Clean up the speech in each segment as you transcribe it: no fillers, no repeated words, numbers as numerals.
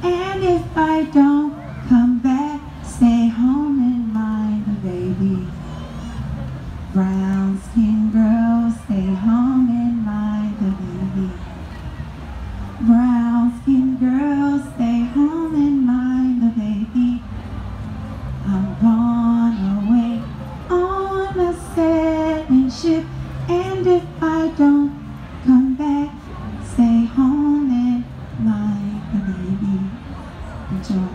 And if I don't come back, stay home and mind the baby. Brown skin girl, stay home and mind the baby. Brown skin girl, stay home and mind the baby. I'm gone away on a sailing ship, and if I don't come back, stay home and mind the baby. Enjoy.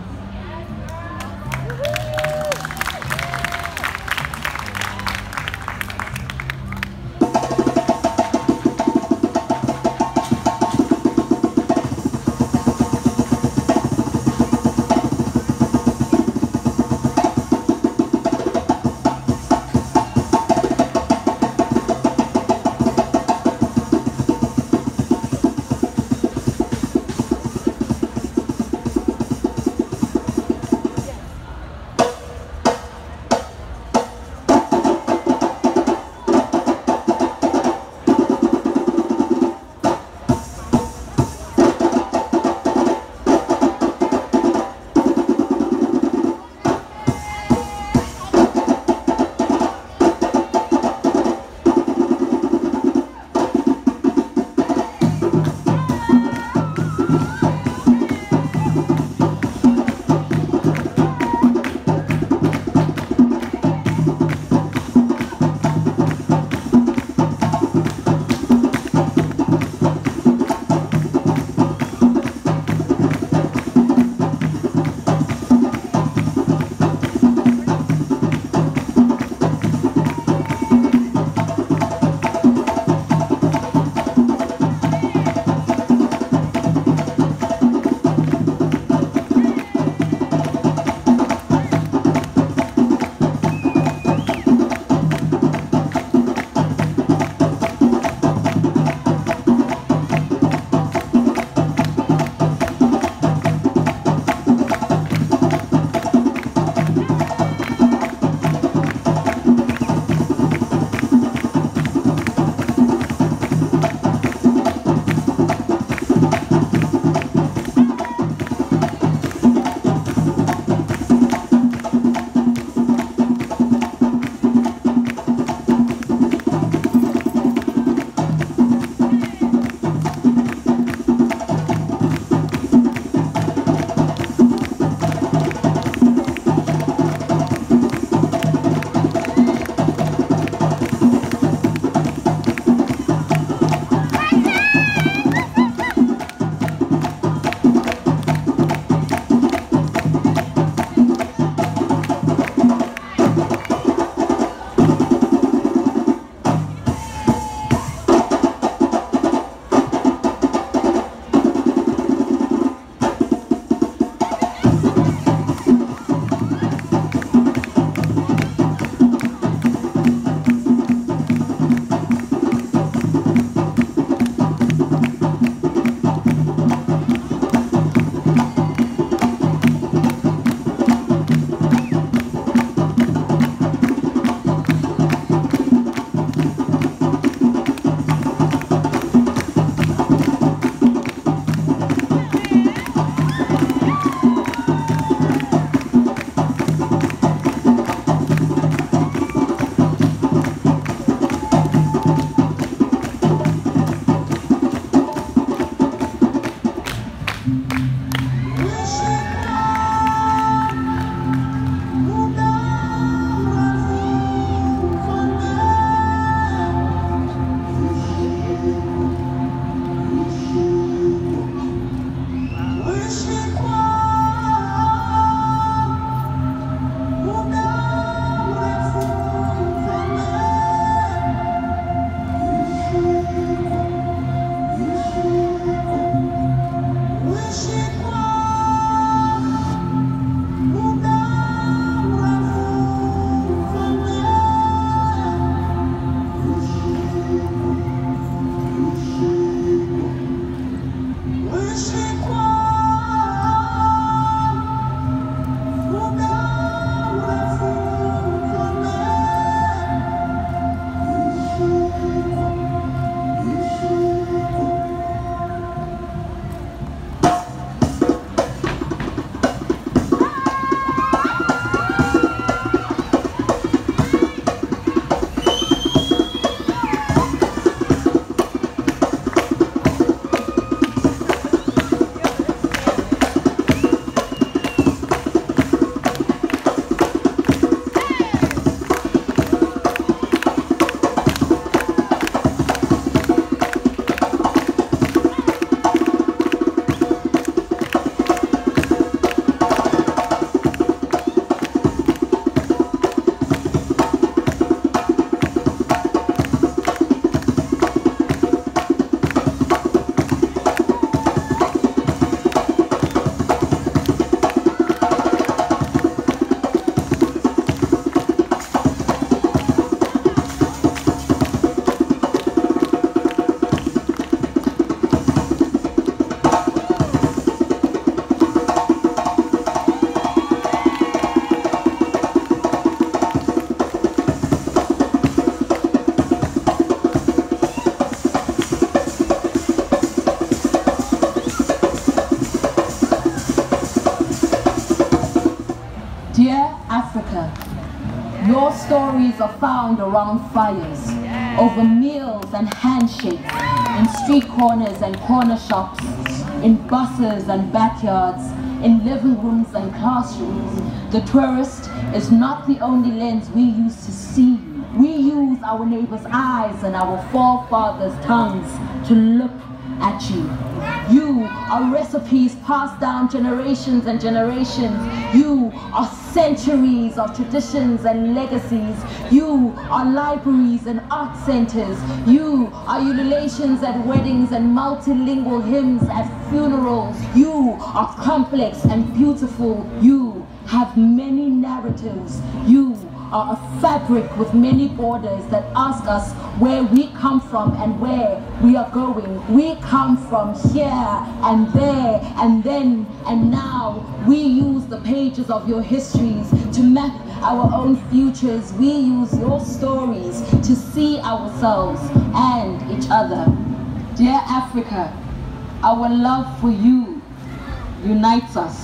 Africa. Your stories are found around fires, over meals and handshakes, in street corners and corner shops, in buses and backyards, in living rooms and classrooms. The tourist is not the only lens we use to see you. We use our neighbors' eyes and our forefathers' tongues to look at you. You are recipes passed down generations and generations. You are centuries of traditions and legacies. You are libraries and art centers. You are ululations at weddings and multilingual hymns at funerals. You are complex and beautiful. You have many narratives. You are a fabric with many borders that ask us where we come from and where we are going. We come from here and there and then and now. We use the pages of your histories to map our own futures. We use your stories to see ourselves and each other. Dear Africa, our love for you unites us.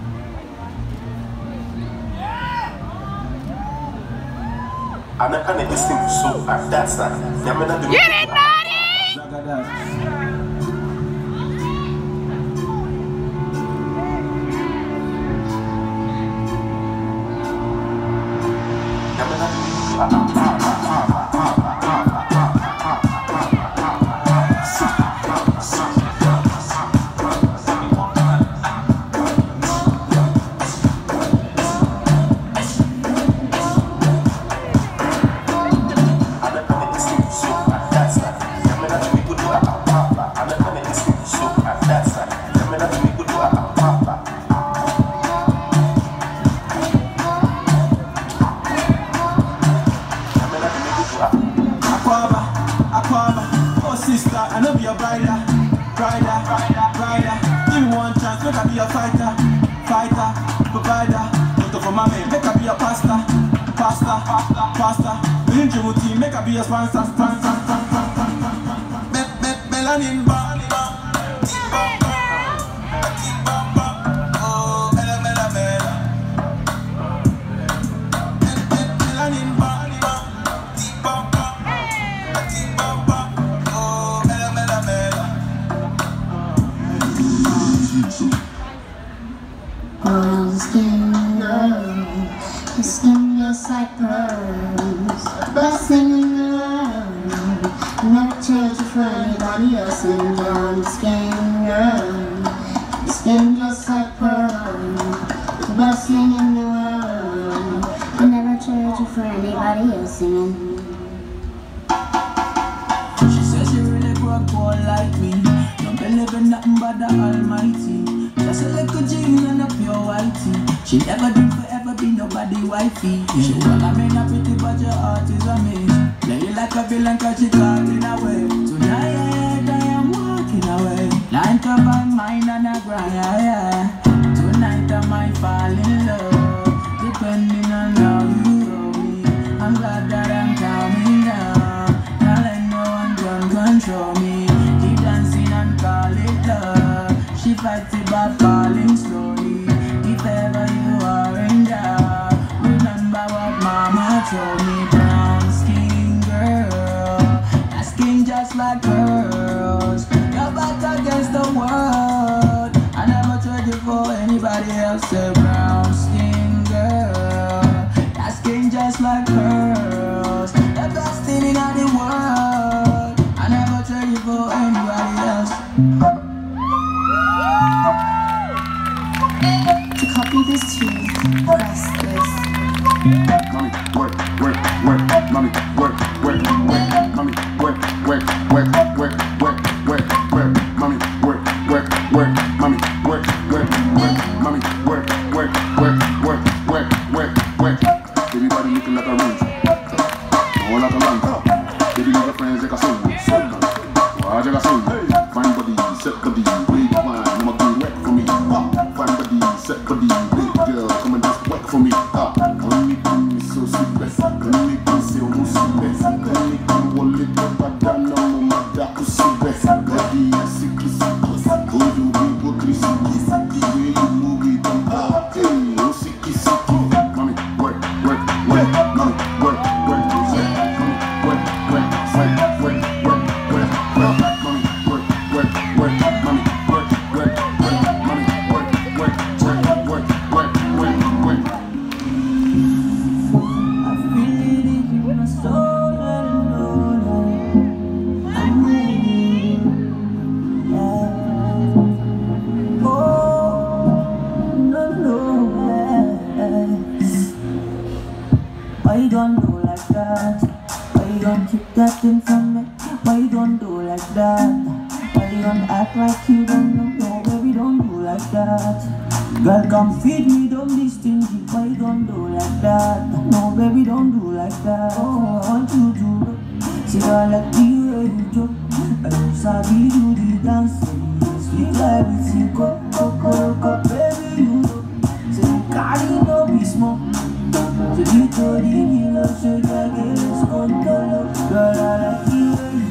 And I can't listen to so that's that. Get it, Naughty! I know be a rider. Give me one chance, make I be a fighter, provider. Don't for my man, make I be a pastor. We need your team, make I be a sponsor. Melanin bar. Your skin just like pearls, best thing in the world. Never change it for anybody else. And down the skin, girl. Your skin just like pearls, the best thing in the world. I never change it for anybody else. Singing. She says she really grew up poor like me. Don't believe in nothing but the Almighty. Just a little jeans and a pure whitey. She never dreamed forever be nobody wifey. She well, I mean, a pretty but your heart is amazing. Play you like a villain cause she caught in a way. Tonight I am walking away. 9 to 5 mine and a grind. Tonight I might fall in love, depending on how you roll me. I'm glad that I'm calming down. Now let no one can control me. Keep dancing and call it love. She fights it by falling slowly. If ever you are in doubt, remember what mama told me. Brown skin girl, that skin just like pearls. You're back against the world. I never trade you for anybody else. Say brown skin girl, that skin just like pearls. The best thing in the world. I never trade you for anybody else. To copy this tune, press this. Mommy, work, mommy, work, mommy, work, mommy, work, mommy, work. Everybody looking like a rose, all like a lamp. Baby, your friends like a soul. Why like a soul? Fine body, set body, big wine, I'ma be wet for me. Fine body, set body, big girl, come and just work for me. Come me so that thing from me. Why you don't do like that? Why you don't act like you don't know? No, baby, don't do like that. Girl, come feed me, don't be stingy. Why you don't do like that? No, baby, don't do like that. Oh, I want you to see I like the way you do. I don't sabi do the dance. Sweet like it's you go, baby, you know. Say you carry no be small. So you told me love, so you get this control. Girl, I like the way you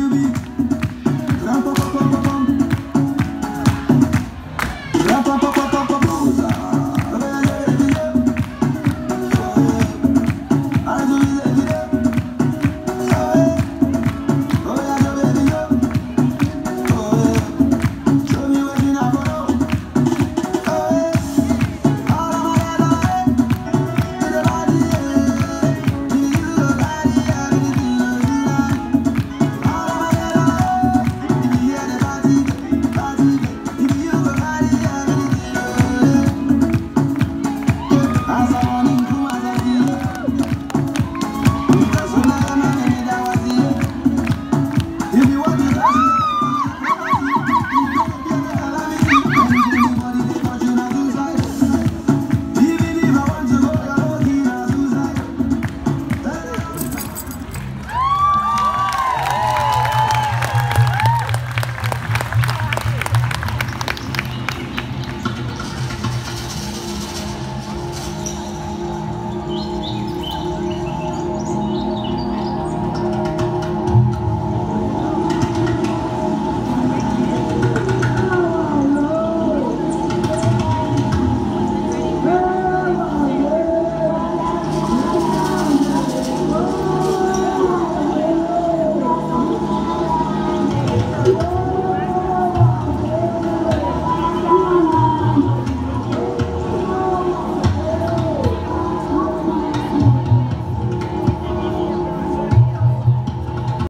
Rap,